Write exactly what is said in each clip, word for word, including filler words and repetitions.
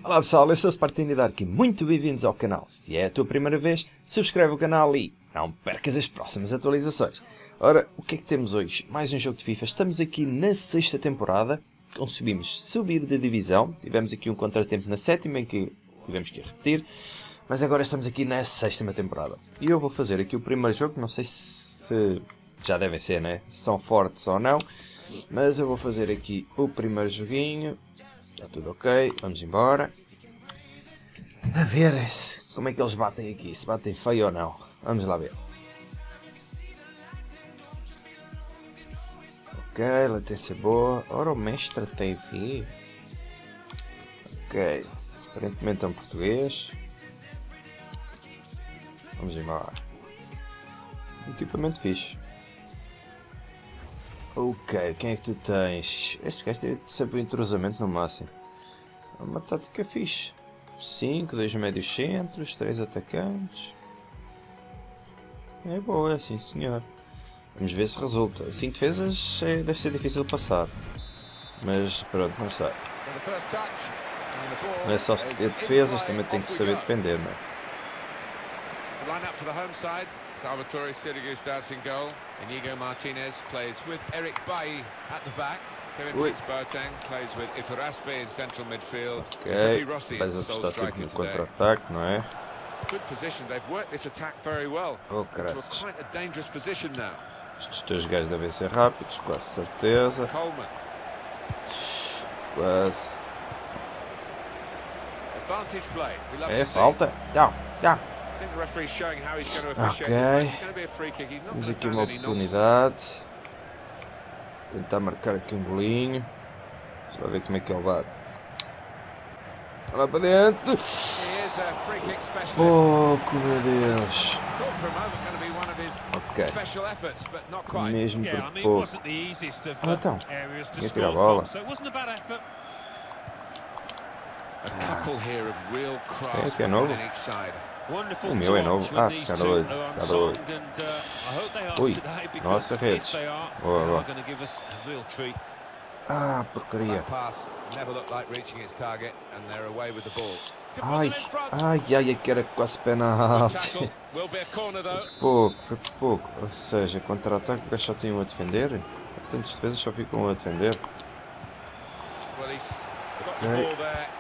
Olá pessoal, eu sou o Spartini Dark e muito bem-vindos ao canal. Se é a tua primeira vez, subscreve o canal e não percas as próximas atualizações. Ora, o que é que temos hoje? Mais um jogo de FIFA. Estamos aqui na sexta temporada, conseguimos subir de divisão. Tivemos aqui um contratempo na sétima em que tivemos que repetir, mas agora estamos aqui na sexta temporada. E eu vou fazer aqui o primeiro jogo, não sei se já devem ser, né? Se são fortes ou não, mas eu vou fazer aqui o primeiro joguinho. Está tudo ok, vamos embora. A ver se, como é que eles batem aqui, se batem feio ou não. Vamos lá ver. Ok, latência boa. Ora, o mestre T V. Ok, aparentemente é um português. Vamos embora. Equipamento fixe. Ok, quem é que tu tens? Este gajo tem sempre um entrosamento no máximo. É uma tática fixe. cinco, dois médios centros, três atacantes. É boa, sim senhor. Vamos ver se resulta. cinco defesas é, deve ser difícil de passar. Mas pronto, não sei. Não é só ter defesas, também tem que saber defender, não é? Line up for the home side. Salvatore Sirigu starts in goal. Inigo Martinez plays with Eric Bailly at the back. Kevin Prince Boateng plays with Iturraspe in central midfield. Ok, mas eu estou sempre no contra-ataque, não é? Good position. They've worked this attack very well. Oh, To a quite a dangerous position now. Estes dois gajos devem ser rápidos, quase certeza. Coleman. Quase. Advantage play. We love É to see. falta? Não, não. Ok, temos aqui uma oportunidade. Tentar marcar aqui um golinho. Deixa lá ver como é que ele bate. Olha lá para dentro. Pouco, meu Deus. Ok. Mesmo por pouco. Ah, então. Tinha que tirar a bola. Quem é que é novo? O meu é novo. Ah, fica doido. Fica doido. Ui, nossa redes. Boa, boa. Ah, porcaria. Ai, ai, ai, que era quase penalti. Foi pouco, foi pouco. Ou seja, contra-ataque, o gajo só tem um a defender. Tantas defesas só ficam um a defender. Ok.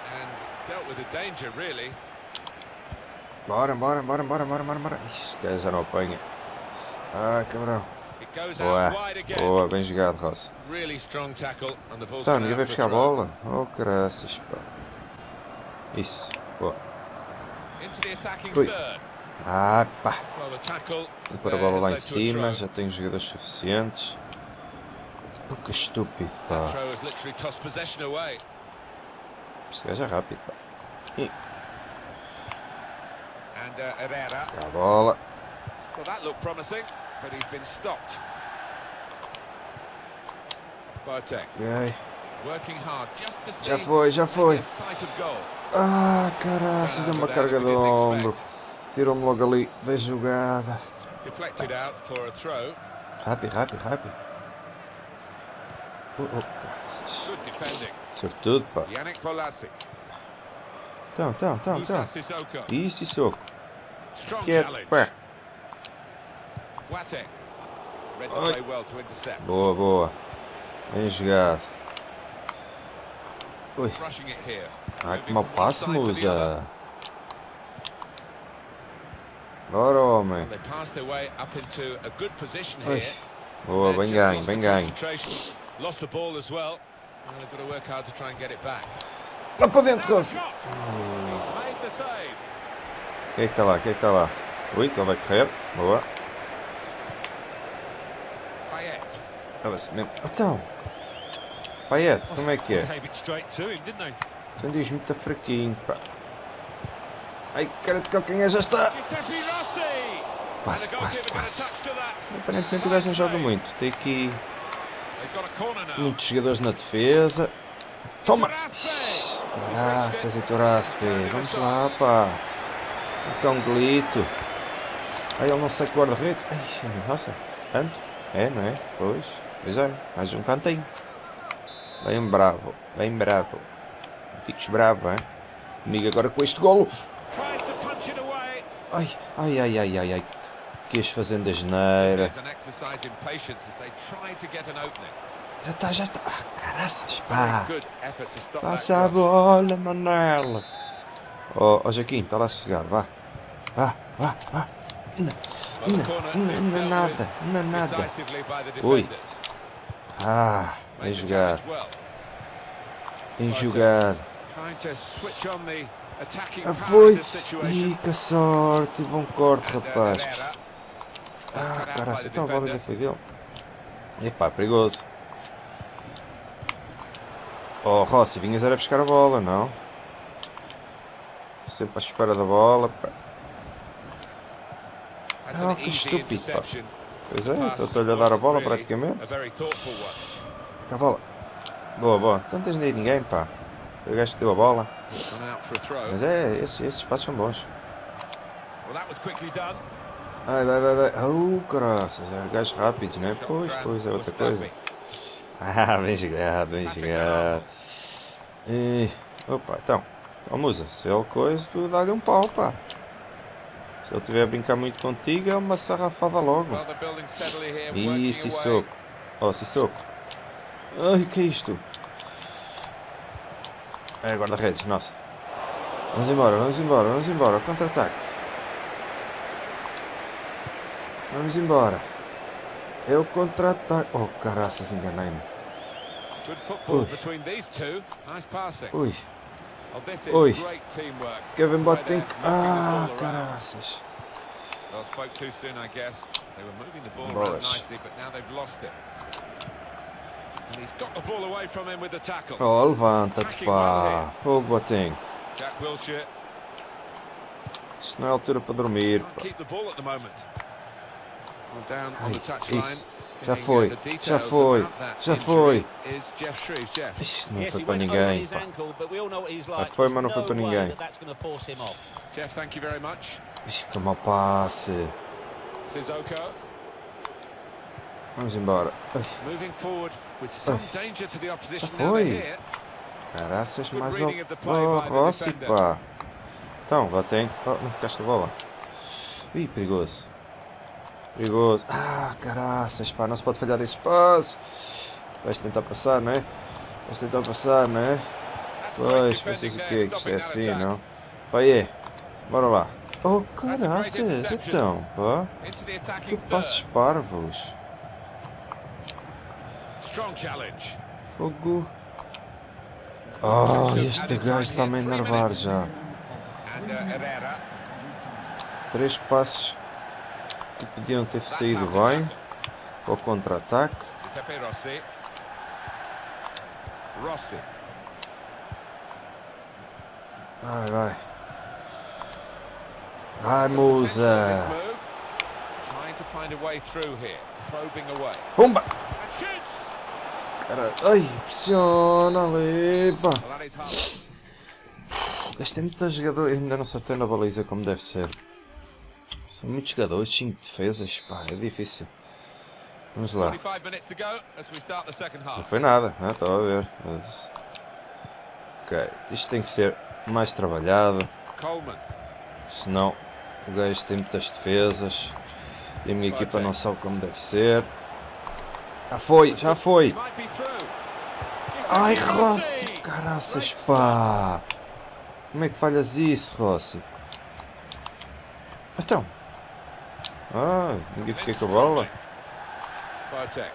Bora, bora, bora, bora, bora, bora, bora. Ixi, gajo já não apanha. Ah, cabrão. Boa, boa, bem jogado, Rosa. Então, ninguém vai buscar a bola? Oh, caraças, pá. Isso, boa. Ui. Ah, pá. Vou pôr a bola lá em cima, já tenho jogadores suficientes. Oh, que estúpido, pá. Este gajo é rápido, pá. E... cá a bola. Ok. Já foi, já foi. Ah, caraças, deu uma carga de ombro. Tirou-me logo ali da jogada. Rápido, rápido, rápido. Oh, oh, caraças. Sortudo, pá. Então, então, então, então. Isso e soco. Quieto, pá. Boa, boa. Bem jogado. Ui. Ai, que mau passe, Musa. Bora, homem. Ui. Boa, bem ganho, bem ganho. Lá para dentro, Rosa. Quem é que está lá? Quem é que está lá? Ui, que ele vai correr. Boa. Então. Payet, como é que é? Então diz muito fraquinho, pá. Ai, cara de calcanhar já está. Quase, quase, quase. Aparentemente o gajo não joga muito. Tem aqui muitos jogadores na defesa. Toma! Graças, Iturraspe. Vamos lá, pá. Aqui é um golito. Ai, ele não sai com o guarda-redes. Ai, nossa. Canto? É, não é? Pois. Pois é. Mais um cantinho. Bem bravo. Bem bravo. Fiques bravo, hein? Comigo agora com este golo. Tries to punch it away. Ai, ai, ai, ai, ai, ai. Quis fazendo a geneira. This is an exercise in patience as they try to get an opening. Já está, já está. Ah, caraças, pá. Good effort to stop that Passa a cross. bola, Manela. Ó, ó Jaquim, está lá sossegado, vá. Vá, vá, vá. Não, Well, the corner não, is não, dealt nada, não, with nada. decisively by the Ui. defenders. Ah, bem Made the jogado, challenge well. bem jogado. Trying to switch on the attacking Ah, power foi. in this situation. Ih, que sorte, bom corte, And, uh, rapaz. Herrera. Ah, Cut out by caraca, the então a bola defender. já foi dele. Epá, perigoso. Oh, Rossi, vinhas era buscar a bola, não? Sempre à espera da bola. Pá. That's Ah, an que easy estúpido, pá. interception. Pois The é, pass estou-lhe a dar a bola wasn't really praticamente. a very thoughtful one. Fica a bola. Boa, boa. Então não tens nem ninguém, pá. Foi o gajo que deu a bola. Gone out for a throw. Mas é, esses, esses passos são bons. Well, that was quickly done. Ai, vai, vai, vai. Oh, caraças, é gajos rápidos, né? Pois, pois, é outra coisa. Ah, bem jogado, bem jogado. E... Opa, então. Ó, Musa, se ele coisa, tu dá-lhe um pau, pá. Se ele estiver a brincar muito contigo, é uma sarrafada logo. Well, they're building steadily here, Ih, working away. Sissoko. Ó, Sissoko. Ai, que é isto? É, guarda-redes, nossa. Vamos embora, vamos embora, vamos embora. Contra-ataque. Vamos embora. É o contra-ataque. Oh, caraças, enganei-me. Good football Ui. between these two. Nice passing. Ui, Well, this is Ui. great teamwork. Kevin Right Boateng. there, moving the Ah, ball around. caraças. Well, spoke too soon, I guess. They were moving the ball Bolas. around nicely, but now they've lost it. And he's got the ball away from him with the tackle. Oh, levanta-te, pá. Fogo, Boateng. Jack Wilshere Isto não é altura para dormir, can't pá. keep the ball at the moment. Well, down on Ai, the touchline. isso. Já Getting, foi, uh, the já details foi, about that já injury foi. is Jeff Shrews. Jeff. Isto não Yes, foi he para went over ninguém, his pá. ankle, but we all know what he's Já like. foi, mas não There's foi para no way ninguém. that that's going to force him off. Jeff, thank you very much. Ixi, que mau passe. Sissoko Vamos embora. Ai, moving forward with some Ai. danger to the opposition Já now they're foi. here. caraças, Good mais reading ao... of the play Oh, by the Rossi, defender. pá. Então, Boateng. Oh, não ficaste a bola. Ih, perigoso. Perigoso. Ah, caraças, pá. Não se pode falhar desses passos. Vais tentar passar, não é? Vais tentar passar, não é? That's great Pois, defending pensas o there, quê? Que isto stopping é that assim, attack. não? Pá, aí. Bora lá. Oh, That's a great caraças, interception. então, pá. Into the Que attacking passos third. parvos. Strong challenge. Fogo. Oh, este gajo está-me a enervar já. And uh, Herrera. Três passos que podiam ter That's saído how to bem. tackle. Para o contra-ataque. Giuseppe Rossi. Rossi. Vai, vai. Vai, Some potential in Musa. this move. Trying to find a way through here. Probing away. Pumba! And shoots! Cara, ai, pressiona ali, pá. Well, that is harmless. Gastei muito jogador e ainda não acertei na baliza como deve ser. São muitos jogadores, cinco defesas, pá, é difícil. Vamos lá. twenty-five minutes to go as we start the second Não half. foi nada, né? Estava a ver. Mas... Ok, isto tem que ser mais trabalhado, Coleman. senão o gajo tem muitas defesas e a minha equipa não sabe como deve ser. Já foi, já foi! He might be through. Ai, Giuseppe Rossi, caraças, pá! Como é que falhas isso, Rossi? Então. Ah, ninguém fiquei com a bola. Boateng.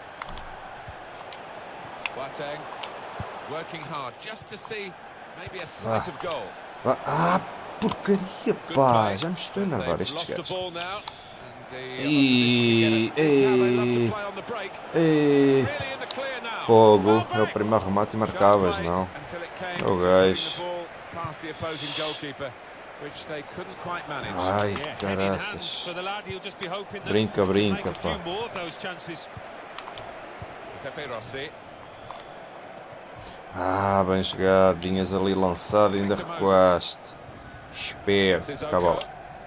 Boateng working hard just to see maybe a sight Ah. of goal. Ah, ah, porcaria, Good pá! play. Já me estou a enervar They've estes lost the gajos. ball now. And the E- opposition can get it. This is how they love e- to play on the break. E... Really in the clear now. Fogo, Well é o back. primeiro remate e Sharp marcavas, play não? until it came Oh, to guys. putting the ball past the opposing goalkeeper, which they couldn't quite manage. Ai, Yeah, head in hands caraças. for the lad. He'll just be hoping that Brinca, he can brinca, make a few pá. more of those chances. Giuseppe Rossi. Ah, bem jogado. Vinhas ali lançado e ainda recuaste. Esperto, Sissoko. acabou.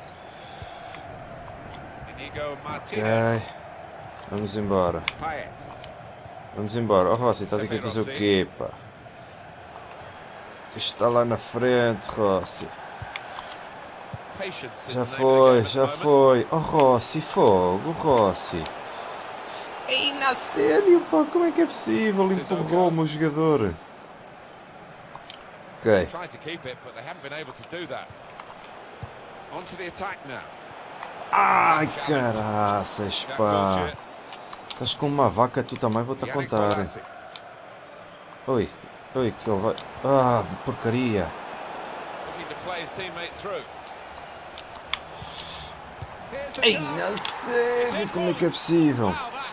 Inigo Ok. Martinez. Vamos embora. Payet. Vamos embora. Oh, Rossi, estás aqui a fazer o quê, pá? Está lá na frente, Rossi. Patience is Já the name of the foi, game at já the moment. foi. Oh, Rossi, fogo, Rossi. Ei, na sério, pá, como é que é possível? Empurrou-me o jogador. Ok. Tried to keep it, but they haven't been able to do that. On to the attack now. Ai, caraças, pá. Estás com uma vaca, tu também, vou-te a contar. Oi, oi, que ele vai... Ah, porcaria. Ei, não sei como é que é possível.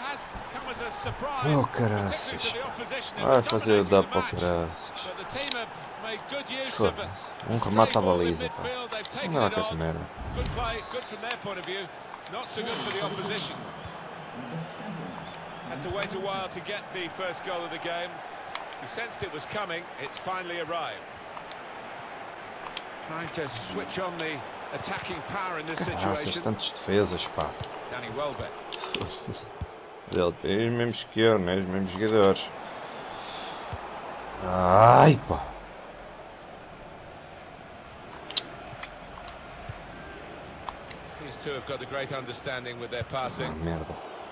Oh, caraças. Vai fazer o dado para o caraças. Foda-se. Um remate à baliza, pá. Não dá com essa merda. Had to wait a while to get the first goal of the game. He sensed it was coming. It's finally arrived. Trying to switch on the attacking power in this Caraças, situation. tantas defesas, pá. Danny Welbeck. Ele tem os mesmos que eu, né? Os mesmos jogadores. Ai, pá. These two have got a great understanding with their Ah, passing. merda.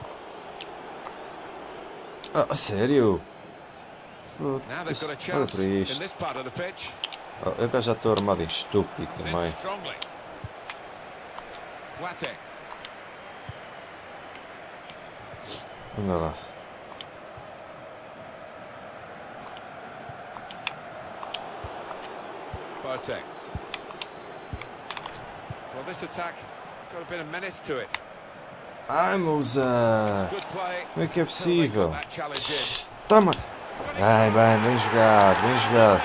Ah, a sério? Now they've got a Olha chance para in isto. this part of the pitch. Oh, eu já estou armado em estúpido In também. strongly. Boateng. Anda lá. Boateng. Well, this attack got a bit of menace to it. Ai, Mousa! Good play. Como é que é Until they got possível? that challenge in. Toma! Bem, bem, bem jogado, bem jogado.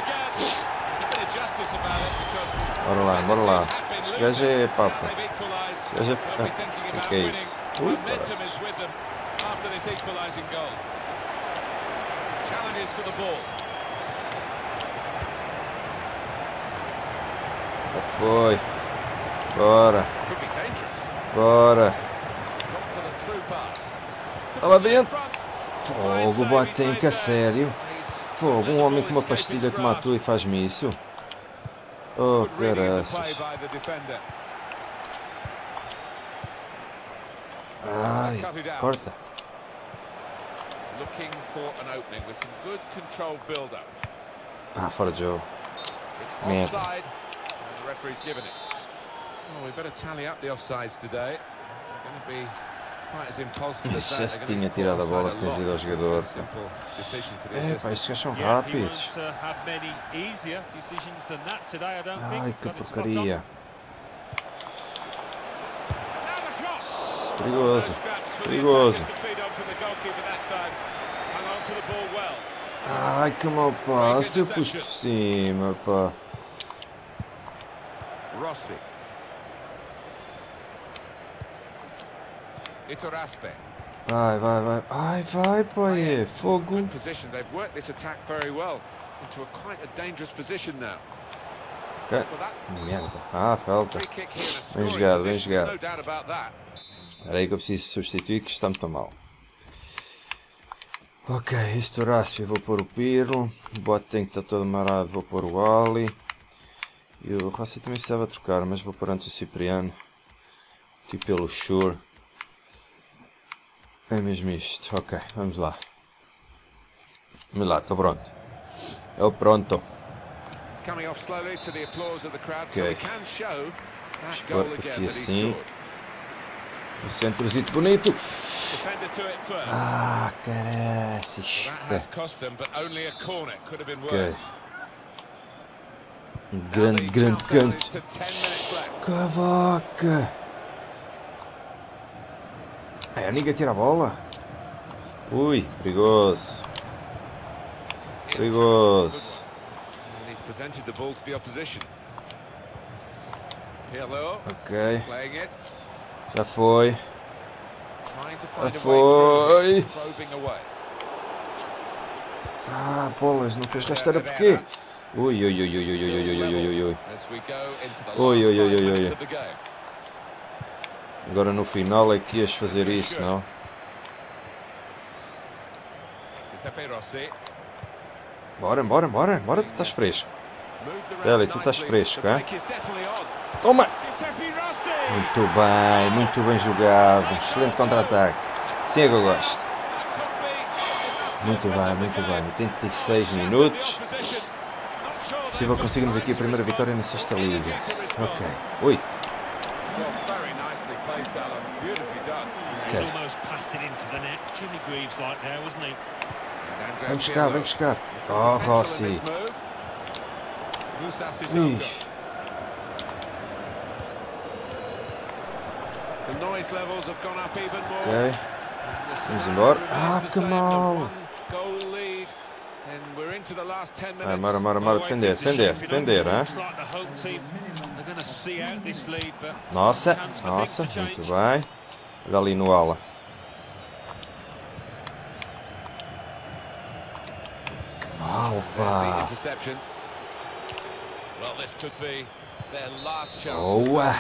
Bora lá, bora lá. Este gajo é papa. Este gajo é... Ah, o que é isso? Ui, caraças. Já foi. Bora. Bora. Está lá dentro. Fogo, Boateng, que a sério. Fogo, um homem com uma pastilha que matou e faz-me isso. Oh, caraças. Ai, corta. Ah, fora de jogo. Merda. Ixi, se tinha tirado a bola, se tinha ido ao jogador. É, pá, estes gajos são rápidos. Ai, que porcaria. Perigoso. Perigoso. Ai, que mau passe. Eu pus por cima, pá. Rossi. Iturraspe. Vai, vai, vai. Ai, vai, pai. Fogo. Good position. They've worked this attack very well into a quite a dangerous position now. Okay. Merda. Ah, falta. Bem jogado, bem jogado. Espera aí que eu preciso substituir, que está muito mal. Ok, Iturraspe, vou pôr o Pirlo. O Boateng está todo marado, vou pôr o Ali. E o Rossi também precisava trocar, mas vou pôr antes o Cipriano. Aqui pelo Shure. É mesmo isto. Ok, vamos lá. Vamos lá, estou pronto. Estou pronto. Ok. Espero aqui assim. Um centrozito bonito. Ah, caraças. Ok. Um grande, grande canto. Cavaca. É, ninguém tira a bola. Ui, perigoso. Perigoso. Ok. Já foi. Já foi. Ah, bolas, não fez rasteira porquê? Ui, ui, ui, ui, ui, ui, ui, ui, ui, ui. Ui, ui, ui, ui, ui. Agora no final é que ias fazer isso, não? Bora, bora, bora, bora, tu estás fresco. Dele, tu estás fresco, hein? Toma! Muito bem, muito bem jogado. Excelente contra-ataque. Sim, é que eu gosto. Muito bem, muito bem. oitenta e seis minutos. Possível conseguirmos aqui a primeira vitória na sexta liga. Ok. Ui. Ok. Vem buscar, vem buscar. Oh, Rossi. Ui. Ok. Vamos embora. Ah, que mal. Vai, bora, bora, bora. Defender, defender, defender, hein? Nossa, nossa. Muito bem. Olha ali no ala. Que mal, pá. Boa.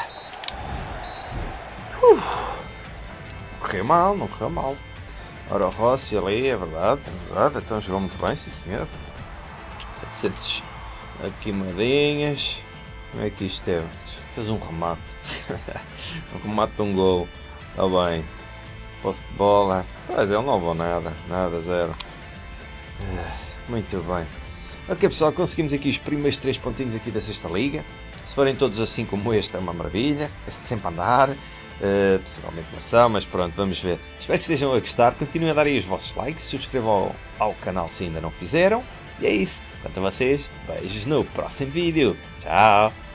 Uh. Correu mal, não correu mal. Ora, o Rossi ali, é verdade, é verdade. Então jogou muito bem, sim senhor. setecentos aqui moedinhas. Como é que isto é? Fez um remate. Um remate de um gol. Está bem. Posse de bola. Pois é, ele não levou nada. Nada, zero. Muito bem. Ok pessoal, conseguimos aqui os primeiros três pontinhos aqui da sexta liga. Se forem todos assim como este é uma maravilha. É sempre a andar. Uh, possivelmente não são, mas pronto, vamos ver. Espero que estejam a gostar. Continuem a dar aí os vossos likes. Subscrevam ao, ao canal se ainda não fizeram. E é isso. Quanto a vocês, beijos no próximo vídeo. Tchau!